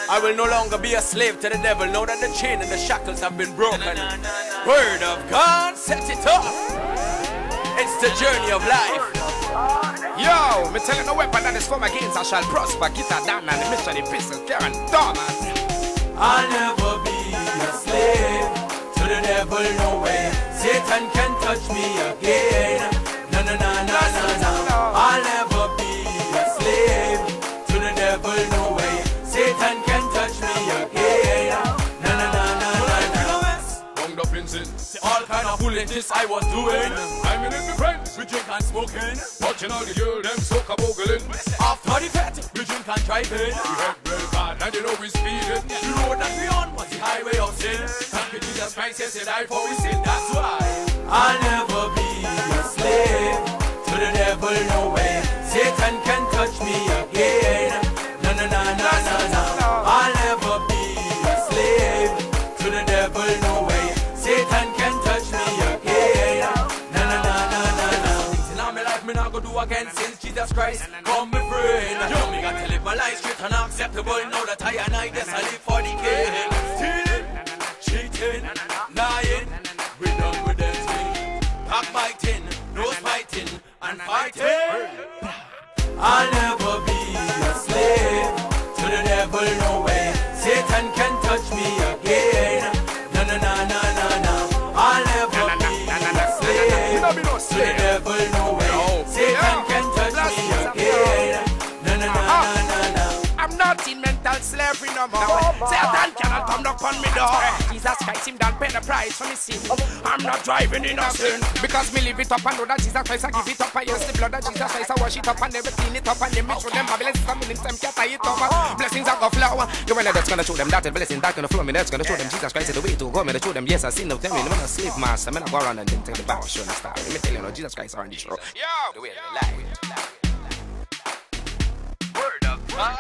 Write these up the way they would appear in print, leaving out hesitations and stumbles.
I will no longer be a slave to the devil. Know that the chain and the shackles have been broken. Word of God, set it off. It's the journey of life. Yo, me telling no weapon that is formed against I shall prosper. Get that down and the mission epistle, Keron, Thomas. I'll never be a slave to the devil, no way. Satan can touch me again. No, no, no, no, no, no. I'll never be a slave to the devil, no way. Satan can touch me again. No, no, no, no, no, no. Wound up in sin. All kind of foolishness I was doing. I'm in with my friends. We drink and smoking. Watching all the girl, them soca boggling. After the fete, we drink and driving. We head well bad and you know we speeding. The road that we on was the highway of sin. Thank you Jesus Christ, yes, he died for we sin. That's why I'll never be a slave to the devil, no way. Satan can touch me again. No, no, no, no, no, no. I'll never be a slave to the devil, no way. Satan can touch me again. No, no, no, no, no, no. Things in all my life me not go do again since Jesus Christ come me friend. Yo, me got to live my life straight and acceptable. Now that I and I just I live for the king. Stealing, cheating, lying, we done with them things. Backbiting, nose fighting, and fighting. I'll never be a slave to the devil, no way. Satan can touch me again. No, no, no, no, no, no. I'll never be a slave to the devil, no way. Satan can touch me again. No, no, no, no, no, no. I'm not in mental slavery no more. Satan cannot come knock on me door. Jesus Christ him done pay the price for me sin. I'm not driving in a sin, because me live it up and know that Jesus Christ I give it up. I use the blood of Jesus Christ I wash it up and never clean it up and then make sure them Babylons coming in time can't tie it up. Blessings are gonna flow. You know that's gonna show them that blessing that gonna flow me. That's gonna show them Jesus Christ is the way to go. Me to show them yes I sin. Don't tell me I'm a slave master. I'm gonna go around and then tell the back show and start. Let me tell you no Jesus Christ are on the show. Yo, the way they lie. Word of God.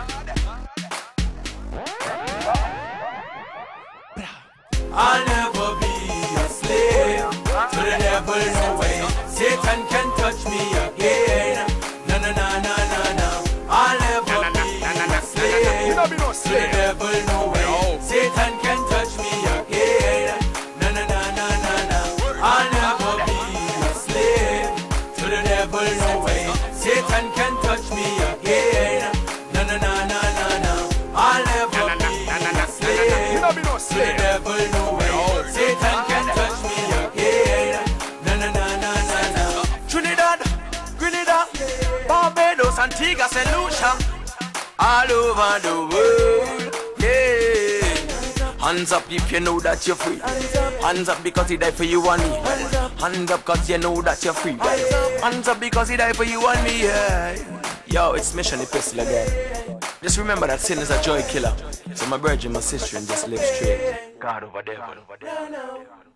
I'll never be a slave to the devil, no way. Satan can touch me again. No, no, no, no, no, no. I'll never be a slave to the devil, no way. Satan can touch me again. No, no, no, no, no, no. I'll never be a slave to the devil, no way. Satan can touch me again. No, no, no, no, no, no. I'll never be a slave to the devil, no way. Satan can touch me again. No, no, no, no, no, no. Trinidad, Grenada, Barbados, Antigua, St. Lucia, all over the world, yeah. Hands up if you know that you're free. Hands up because he died for you and me. Hands up because you know that you're free. Hands up because he died for you and me, yeah. Yo, it's Mission Epistle again. Just remember that sin is a joy killer. So my brother, my sister, and just live straight. God over there.